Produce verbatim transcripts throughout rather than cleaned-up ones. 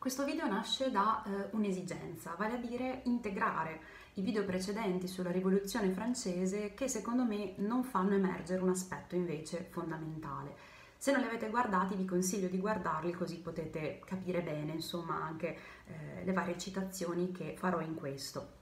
Questo video nasce da eh, un'esigenza, vale a dire integrare i video precedenti sulla Rivoluzione francese che secondo me non fanno emergere un aspetto invece fondamentale. Se non li avete guardati vi consiglio di guardarli così potete capire bene, insomma, anche eh, le varie citazioni che farò in questo.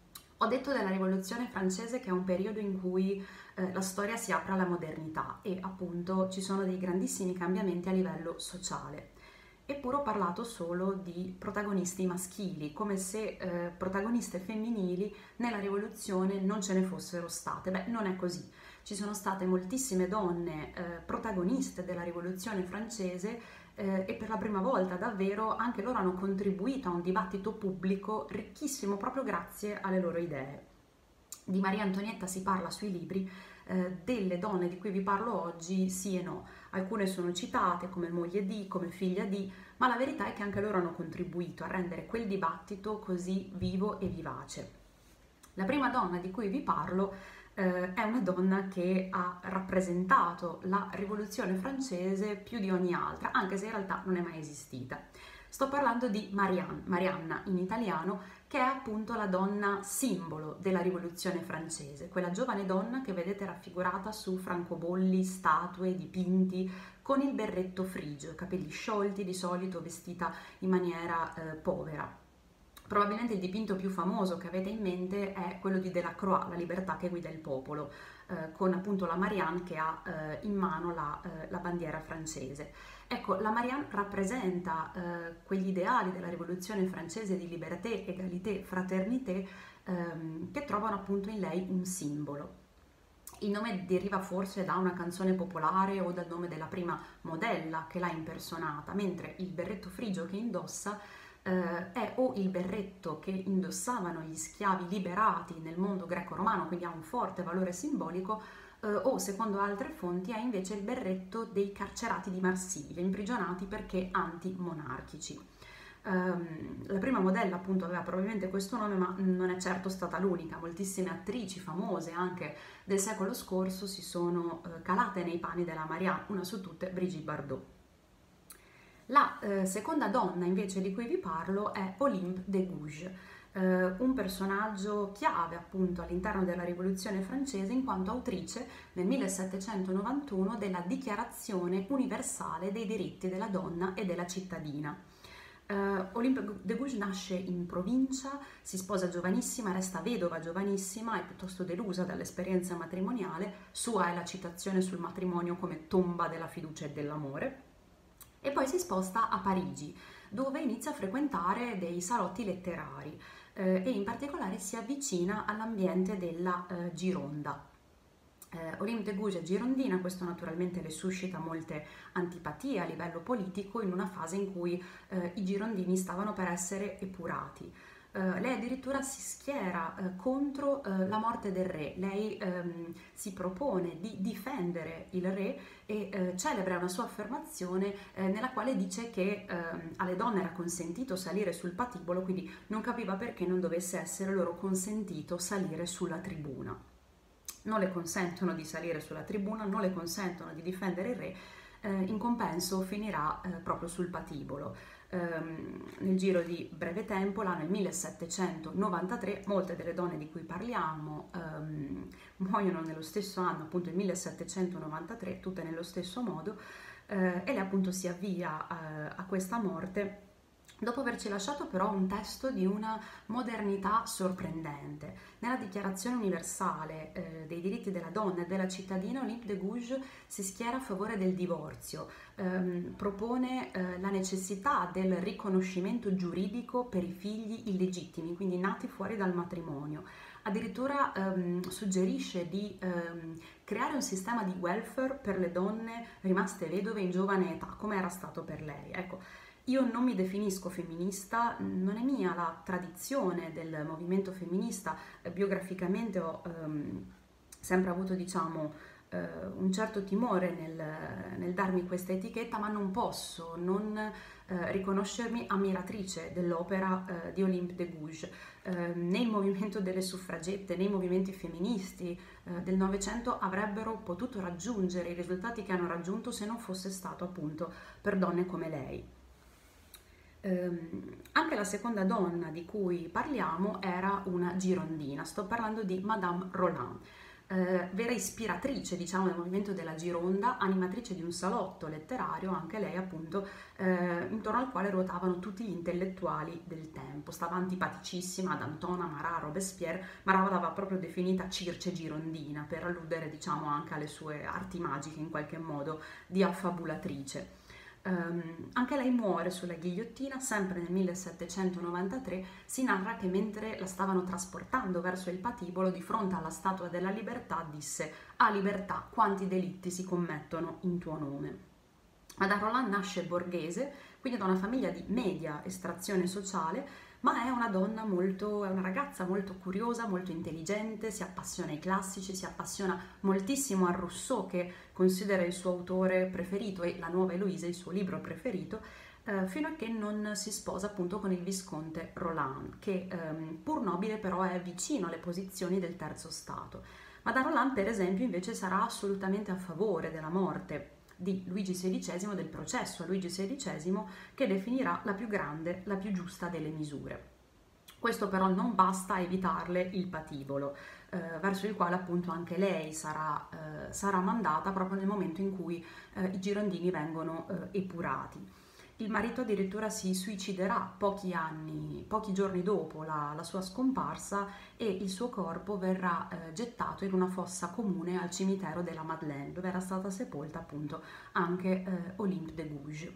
Ho detto della Rivoluzione francese che è un periodo in cui eh, la storia si apre alla modernità e appunto ci sono dei grandissimi cambiamenti a livello sociale. Eppure ho parlato solo di protagonisti maschili, come se eh, protagoniste femminili nella rivoluzione non ce ne fossero state. Beh, non è così. Ci sono state moltissime donne eh, protagoniste della rivoluzione francese eh, e per la prima volta davvero anche loro hanno contribuito a un dibattito pubblico ricchissimo proprio grazie alle loro idee. Di Maria Antonietta si parla sui libri, eh, delle donne di cui vi parlo oggi sì e no. Alcune sono citate come moglie di, come figlia di, ma la verità è che anche loro hanno contribuito a rendere quel dibattito così vivo e vivace. La prima donna di cui vi parlo eh, è una donna che ha rappresentato la rivoluzione francese più di ogni altra, anche se in realtà non è mai esistita. Sto parlando di Marianne, Marianna in italiano, che è appunto la donna simbolo della rivoluzione francese, quella giovane donna che vedete raffigurata su francobolli, statue, dipinti, con il berretto frigio, capelli sciolti, di solito vestita in maniera eh, povera. Probabilmente il dipinto più famoso che avete in mente è quello di Delacroix, La libertà che guida il popolo, eh, con appunto la Marianne che ha eh, in mano la, eh, la bandiera francese. Ecco, la Marianne rappresenta eh, quegli ideali della rivoluzione francese di libertà, egalité, fraternité, ehm, che trovano appunto in lei un simbolo. Il nome deriva forse da una canzone popolare o dal nome della prima modella che l'ha impersonata, mentre il berretto frigio che indossa eh, è o il berretto che indossavano gli schiavi liberati nel mondo greco-romano, quindi ha un forte valore simbolico, eh, o secondo altre fonti è invece il berretto dei carcerati di Marsiglia, imprigionati perché antimonarchici. Um, la prima modella appunto aveva probabilmente questo nome, ma non è certo stata l'unica. Moltissime attrici famose anche del secolo scorso si sono uh, calate nei panni della Marianne, una su tutte Brigitte Bardot. La uh, seconda donna invece di cui vi parlo è Olympe de Gouges, uh, un personaggio chiave appunto all'interno della rivoluzione francese in quanto autrice nel millesettecentonovantuno della Dichiarazione universale dei diritti della donna e della cittadina. Uh, Olympe de Gouges nasce in provincia, si sposa giovanissima, resta vedova giovanissima e piuttosto delusa dall'esperienza matrimoniale. Sua è la citazione sul matrimonio come tomba della fiducia e dell'amore. E poi si sposta a Parigi, dove inizia a frequentare dei salotti letterari eh, e in particolare si avvicina all'ambiente della eh, Gironda. Eh, Olympe de Gouges è girondina, questo naturalmente le suscita molte antipatie a livello politico in una fase in cui eh, i girondini stavano per essere epurati. Uh, lei addirittura si schiera uh, contro uh, la morte del re, lei um, si propone di difendere il re e uh, celebra una sua affermazione uh, nella quale dice che uh, alle donne era consentito salire sul patibolo, quindi non capiva perché non dovesse essere loro consentito salire sulla tribuna. Non le consentono di salire sulla tribuna, non le consentono di difendere il re, eh, in compenso finirà eh, proprio sul patibolo. Um, nel giro di breve tempo, là nel millesettecentonovantatré, molte delle donne di cui parliamo um, muoiono nello stesso anno, appunto il millesettecentonovantatré, tutte nello stesso modo, uh, e lei appunto si avvia uh, a questa morte dopo averci lasciato però un testo di una modernità sorprendente. Nella Dichiarazione universale eh, dei diritti della donna e della cittadina, Olympe de Gouges si schiera a favore del divorzio, ehm, propone eh, la necessità del riconoscimento giuridico per i figli illegittimi, quindi nati fuori dal matrimonio. Addirittura ehm, suggerisce di ehm, creare un sistema di welfare per le donne rimaste vedove in giovane età, come era stato per lei. Ecco, io non mi definisco femminista, non è mia la tradizione del movimento femminista, biograficamente ho ehm, sempre avuto, diciamo, eh, un certo timore nel, nel darmi questa etichetta, ma non posso non eh, riconoscermi ammiratrice dell'opera eh, di Olympe de Gouges. Eh, né il movimento delle suffragette né i movimenti femministi eh, del Novecento avrebbero potuto raggiungere i risultati che hanno raggiunto se non fosse stato appunto per donne come lei. Ehm, anche la seconda donna di cui parliamo era una girondina, sto parlando di Madame Roland. Eh, vera ispiratrice, diciamo, del movimento della Gironda, animatrice di un salotto letterario, anche lei appunto, eh, intorno al quale ruotavano tutti gli intellettuali del tempo. Stava antipaticissima ad Antona, Marat, Robespierre. Marat l'aveva proprio definita Circe girondina, per alludere, diciamo, anche alle sue arti magiche, in qualche modo, di affabulatrice. Um, anche lei muore sulla ghigliottina sempre nel millesettecentonovantatré. Si narra che mentre la stavano trasportando verso il patibolo, di fronte alla Statua della Libertà disse: "A libertà, quanti delitti si commettono in tuo nome". Madame Roland nasce borghese, quindi da una famiglia di media estrazione sociale, ma è una donna molto, è una ragazza molto curiosa, molto intelligente, si appassiona ai classici, si appassiona moltissimo a Rousseau, che considera il suo autore preferito, e La Nuova Eloise il suo libro preferito, eh, fino a che non si sposa appunto con il visconte Roland, che ehm, pur nobile però è vicino alle posizioni del terzo Stato. Madame Roland, per esempio, invece sarà assolutamente a favore della morte di Luigi sedicesimo, del processo a Luigi sedicesimo, che definirà la più grande, la più giusta delle misure. Questo però non basta a evitarle il patibolo, eh, verso il quale appunto anche lei sarà, eh, sarà mandata proprio nel momento in cui eh, i girondini vengono eh, epurati. Il marito addirittura si suiciderà pochi anni, pochi giorni dopo la, la sua scomparsa, e il suo corpo verrà eh, gettato in una fossa comune al cimitero della Madeleine, dove era stata sepolta appunto anche eh, Olympe de Gouges.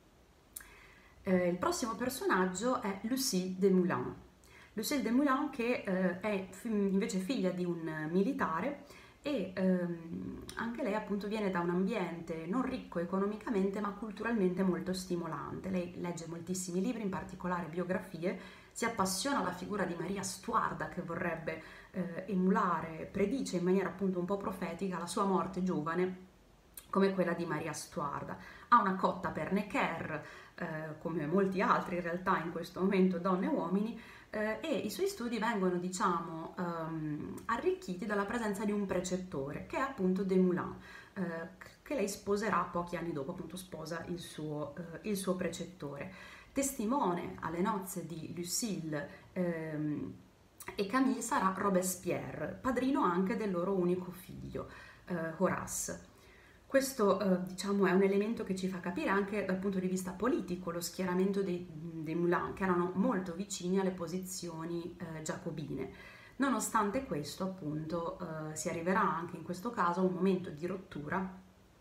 Eh, il prossimo personaggio è Lucille de Moulins. Lucille de Moulins, che eh, è invece figlia di un militare, e ehm, anche lei appunto viene da un ambiente non ricco economicamente ma culturalmente molto stimolante. Lei legge moltissimi libri, in particolare biografie, si appassiona alla figura di Maria Stuarda, che vorrebbe eh, emulare, predice in maniera appunto un po' profetica la sua morte giovane come quella di Maria Stuarda. Ha una cotta per Necker, eh, come molti altri in realtà in questo momento, donne e uomini, eh, e i suoi studi vengono, diciamo, ehm, arricchiti dalla presenza di un precettore, che è appunto de Moulins, eh, che lei sposerà pochi anni dopo, appunto sposa il suo, eh, il suo precettore. Testimone alle nozze di Lucille ehm, e Camille sarà Robespierre, padrino anche del loro unico figlio, eh, Horace. Questo eh, diciamo, è un elemento che ci fa capire anche dal punto di vista politico lo schieramento dei, dei Moulins, che erano molto vicini alle posizioni eh, giacobine. Nonostante questo, appunto, eh, si arriverà anche in questo caso a un momento di rottura.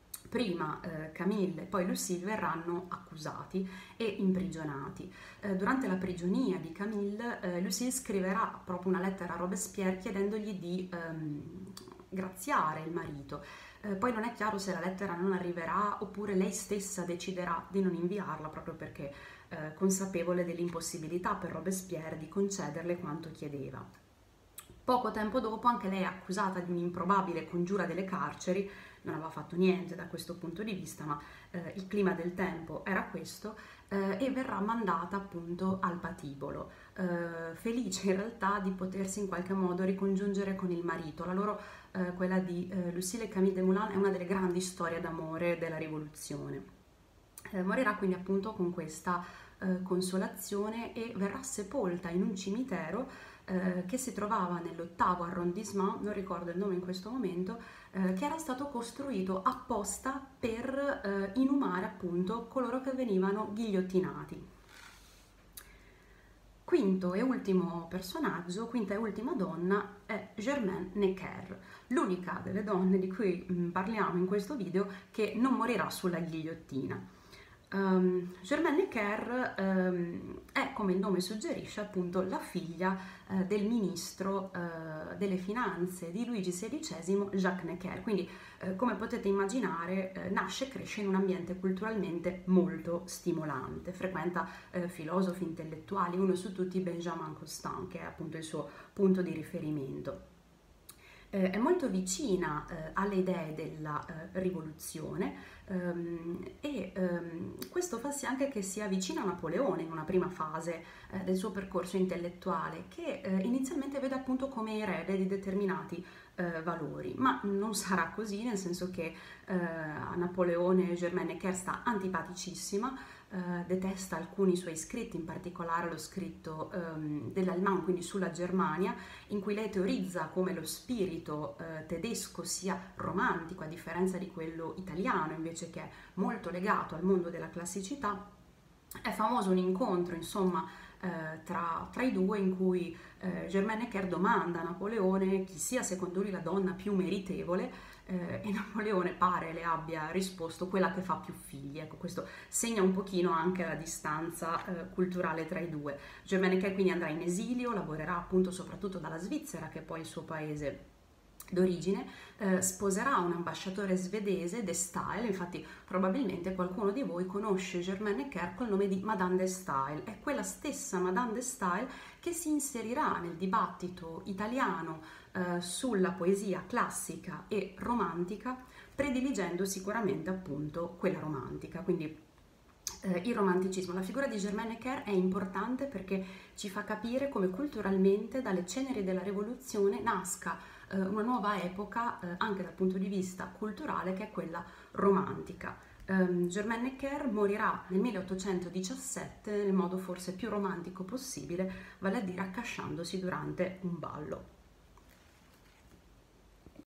Prima eh, Camille e poi Lucille verranno accusati e imprigionati. Eh, durante la prigionia di Camille, eh, Lucille scriverà proprio una lettera a Robespierre chiedendogli di ehm, graziare il marito. Eh, poi non è chiaro se la lettera non arriverà oppure lei stessa deciderà di non inviarla, proprio perché eh, consapevole dell'impossibilità per Robespierre di concederle quanto chiedeva. Poco tempo dopo anche lei è accusata di un'improbabile congiura delle carceri. Non aveva fatto niente da questo punto di vista, ma eh, il clima del tempo era questo, eh, e verrà mandata appunto al patibolo, eh, felice in realtà di potersi in qualche modo ricongiungere con il marito. La loro, eh, quella di eh, Lucille e Camille de Moulins, è una delle grandi storie d'amore della rivoluzione. Eh, morirà quindi appunto con questa eh, consolazione, e verrà sepolta in un cimitero Eh, che si trovava nell'ottavo arrondissement, non ricordo il nome in questo momento, eh, che era stato costruito apposta per eh, inumare appunto coloro che venivano ghigliottinati. Quinto e ultimo personaggio, quinta e ultima donna, è Germaine Necker, l'unica delle donne di cui mh, parliamo in questo video che non morirà sulla ghigliottina. Um, Germaine Necker um, è, come il nome suggerisce, appunto la figlia uh, del ministro uh, delle finanze di Luigi sedicesimo, Jacques Necker. Quindi, uh, come potete immaginare, uh, nasce e cresce in un ambiente culturalmente molto stimolante. Frequenta uh, filosofi intellettuali, uno su tutti Benjamin Constant, che è appunto il suo punto di riferimento. Eh, è molto vicina eh, alle idee della eh, rivoluzione, ehm, e ehm, questo fa sì anche che sia vicina a Napoleone in una prima fase eh, del suo percorso intellettuale, che eh, inizialmente vede appunto come erede di determinati eh, valori, ma non sarà così, nel senso che eh, a Napoleone Germaine Necker sta antipaticissima, eh, detesta alcuni suoi scritti, in particolare lo scritto ehm, dell'Allemand, quindi sulla Germania, in cui lei teorizza come lo spirito eh, tedesco sia romantico, a differenza di quello italiano, invece che è molto legato al mondo della classicità. È famoso un incontro, insomma, eh, tra, tra i due, in cui eh, Germaine Necker domanda a Napoleone chi sia secondo lui la donna più meritevole, eh, e Napoleone pare le abbia risposto quella che fa più figli. Ecco, questo segna un pochino anche la distanza eh, culturale tra i due. Germaine Necker quindi andrà in esilio, lavorerà appunto soprattutto dalla Svizzera, che è poi il suo paese d'origine, eh, sposerà un ambasciatore svedese, de Stael. Infatti probabilmente qualcuno di voi conosce Germaine Necker col nome di Madame de Stael. È quella stessa Madame de Stael che si inserirà nel dibattito italiano eh, sulla poesia classica e romantica, prediligendo sicuramente appunto quella romantica. Quindi eh, il romanticismo. La figura di Germaine Necker è importante perché ci fa capire come culturalmente dalle ceneri della rivoluzione nasca eh, una nuova epoca eh, anche dal punto di vista culturale, che è quella romantica. Um, Germaine Necker morirà nel milleottocentodiciassette nel modo forse più romantico possibile, vale a dire accasciandosi durante un ballo.